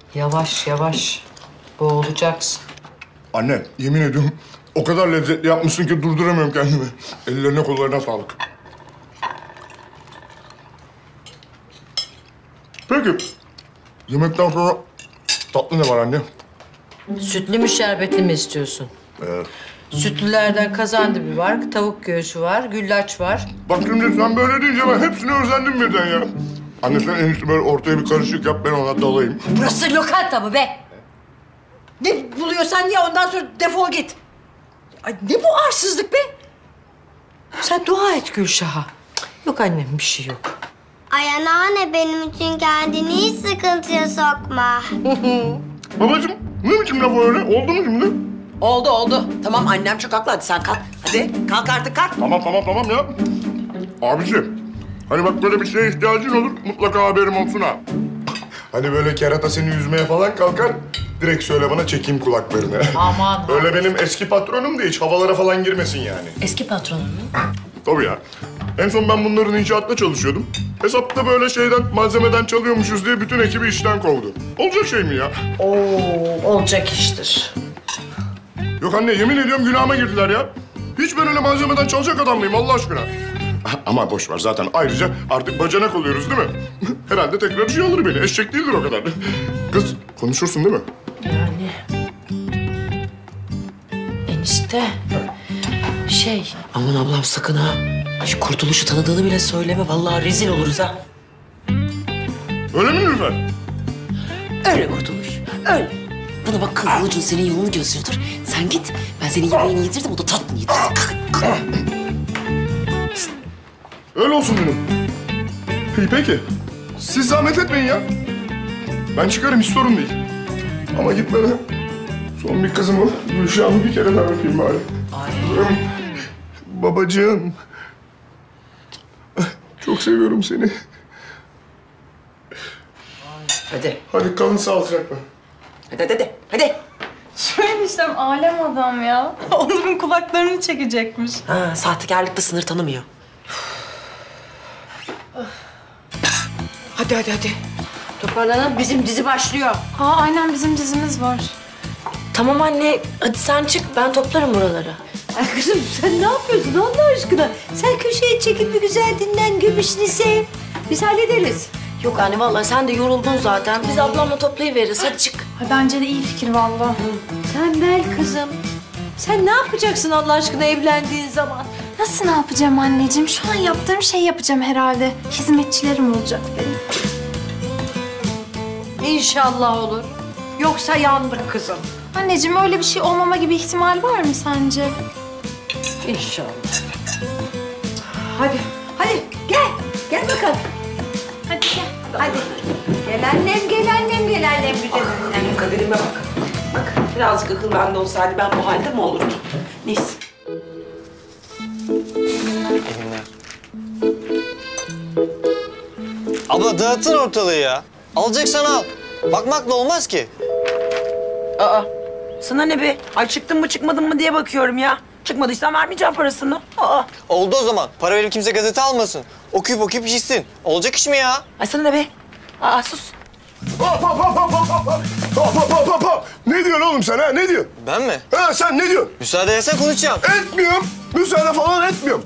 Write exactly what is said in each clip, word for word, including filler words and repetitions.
Yavaş yavaş. Boğulacaksın. Anne, yemin ediyorum o kadar lezzetli yapmışsın ki durduramıyorum kendimi. Ellerine kollarına sağlık. Peki, yemekten sonra tatlı ne var anne? Sütlü mü şerbetli mi istiyorsun? Evet. Sütlülerden kazandibi var, tavuk göğsü var, güllaç var. Bak şimdi sen böyle deyince ben hepsini özendim birden ya. Anne sen en iyisi böyle ortaya bir karışık yap, ben ona dalayım. Burası lokanta mı be? Ne buluyorsan ye, ondan sonra defol git. Ay ne bu arsızlık be? Sen dua et Gülşah'a. Yok annem, bir şey yok. Ay anneanne benim için kendini hiç sıkıntıya sokma. Babacığım, ne biçim laf öyle? Oldu mu şimdi? Oldu oldu. Tamam annem çok haklı, hadi sen kalk. Hadi kalk artık kalk. Tamam tamam tamam ya. Abisi, hani bak böyle bir şeye ihtiyacın olur, mutlaka haberim olsun ha. Hani böyle kerata seni yüzmeye falan kalkar, direkt söyle bana, çekeyim kulaklarını. Aman. Öyle benim eski patronum da hiç havalara falan girmesin yani. Eski patronun mu? Tabii ya. En son ben bunların inşaatta çalışıyordum. Hesapta böyle şeyden, malzemeden çalıyormuşuz diye bütün ekibi işten kovdu. Olacak şey mi ya? Oo, olacak iştir. Yok anne, yemin ediyorum günahıma girdiler ya. Hiç ben öyle malzemeden çalacak adam mıyım Allah aşkına? Ama boş ver, zaten ayrıca artık bacanak oluyoruz değil mi? Herhalde tekrar bir şey alır beni. Eşek değildir o kadar. Kız, konuşursun değil mi? Yani... Enişte... Şey... Aman ablam sakın ha. Şu Kurtuluş'u tanıdığını bile söyleme. Vallahi rezil oluruz ha. Öyle mi Nilüfer? Öyle Kurtuluş, öyle. Bana bak, Kıvılcım senin yolunu gözlüyordur. Sen git, ben senin yemeğini yedirdim, o da tatlını yedirsin. Kalk, kalk. Öyle olsun benim. İyi peki. Siz zahmet etmeyin ya. Ben çıkarım, hiç sorun değil. Ama gitmeden son bir kızımı, Gülşah'ımı bir kere daha öpeyim bari. Ay. Babacığım. Çok seviyorum seni. Hadi, Hadi kalın sağlıcakla. hadi, hadi, hadi. hadi. Şu eniştem alem adam ya. Onur'un kulaklarını çekecekmiş. Ha, sahtekarlıkta sınır tanımıyor. Hadi, hadi, hadi. Toparlanın, bizim dizi başlıyor. Aa aynen, bizim dizimiz var. Tamam anne, hadi sen çık. Ben toplarım buraları. Ay kızım, sen ne yapıyorsun Allah aşkına? Sen köşeye çekil, bir güzel dinlen, göbüşünü sev. Biz hallederiz. Yok anne, vallahi sen de yoruldun zaten. Biz ablamla toplayıveririz. Hadi çık. Ay, bence de iyi fikir vallahi. Sen ver kızım. Sen ne yapacaksın Allah aşkına evlendiğin zaman? Nasıl ne yapacağım anneciğim? Şu an yaptığım şeyi yapacağım herhalde. Hizmetçilerim olacak benim. İnşallah olur. Yoksa yandık kızım. Anneciğim, öyle bir şey olmama gibi ihtimal var mı sence? İnşallah. Hadi, hadi gel. Gel bakalım. Hadi gel. Hadi. Gel annem, gel annem, gel annem güzel annem. Benim kaderime bak. Bak birazcık akıl bende olsaydı ben bu halde mi olurdum? Neyse. Abla dağıtın ortalığı ya. Alacaksan al. Bakmakla olmaz ki. Aa, sana ne be? Ay çıktın mı çıkmadın mı diye bakıyorum ya. Çıkmadıysan vermeyeceğim parasını. Aa, Oldu o zaman. Para verip kimse gazete almasın. Okuyup okuyup içsin. Olacak iş mi ya? ay sana ne be? Aa sus. Hop hop hop hop hop hop. Hop hop hop hop hop. Ne diyorsun oğlum sen ha? Ne diyorsun? Ben mi? Ha sen ne diyorsun? Müsaade edersen konuşacağım. Etmiyorum. Müsaade falan etmiyorum.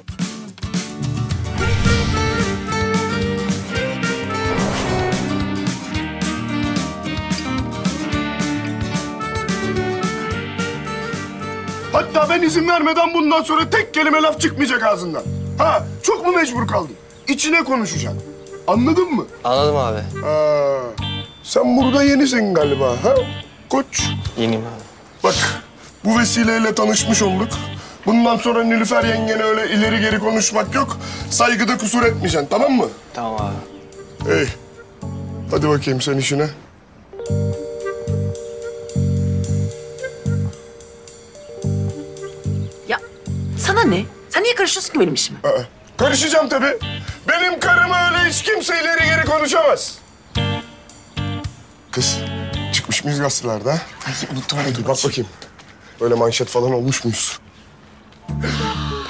Hatta ben izin vermeden bundan sonra tek kelime laf çıkmayacak ağzından. Ha, çok mu mecbur kaldın? İçine konuşacaksın. Anladın mı? Anladım abi. Ha, sen burada yenisin galiba ha? Koç. Yeniyim abi. Bak, bu vesileyle tanışmış olduk. Bundan sonra Nilüfer yengene öyle ileri geri konuşmak yok. Saygıda kusur etmeyeceksin, tamam mı? Tamam abi. Hey, hadi bakayım sen işine. Ya sana ne? Sen niye karışıyorsun ki benim işime? Aa, karışacağım tabii. Benim karım öyle hiç kimse ileri geri konuşamaz. Kız, çıkmış mıyız gazetelerde ha? Ay unuttum oraya Dur bak bakayım. Öyle manşet falan olmuş muyuz?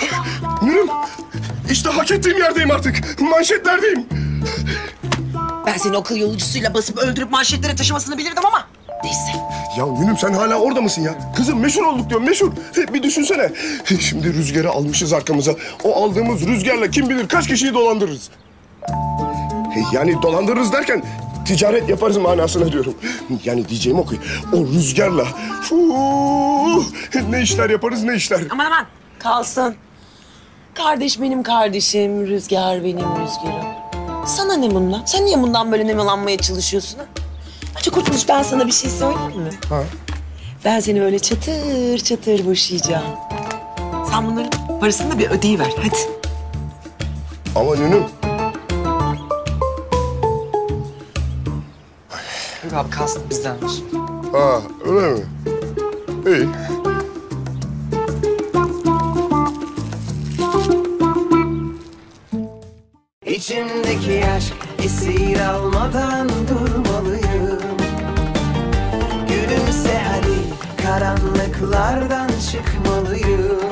Nurem, işte hak ettiğim yerdeyim artık. Manşetlerdeyim. Ben seni okul yolcusuyla basıp öldürüp manşetlere taşımasını bilirdim ama neyse. Ya Gülüm sen hala orada mısın ya? Kızım meşhur olduk diyorum meşhur. Bir düşünsene. Şimdi rüzgarı almışız arkamıza. O aldığımız rüzgarla kim bilir kaç kişiyi dolandırırız. Yani dolandırırız derken ticaret yaparız manasına diyorum. Yani diyeceğim o ki o rüzgarla fuh, ne işler yaparız ne işler. Aman aman kalsın. Kardeş benim kardeşim, rüzgar benim rüzgarım. Sana ne bundan? Sen niye bundan böyle nemalanmaya çalışıyorsun ha? Açık Kurtuluş ben sana bir şey söyleyeyim mi? Ha? Ben seni böyle çatır çatır boşayacağım. Sen bunların parasını da bir ödeyiver hadi. Ama Nünüm. Yok abi kalsın bizden olsun. Ha öyle mi? İyi. İçimdeki aşk esir almadan durmalıyım. Gülümse hadi karanlıklardan çıkmalıyım.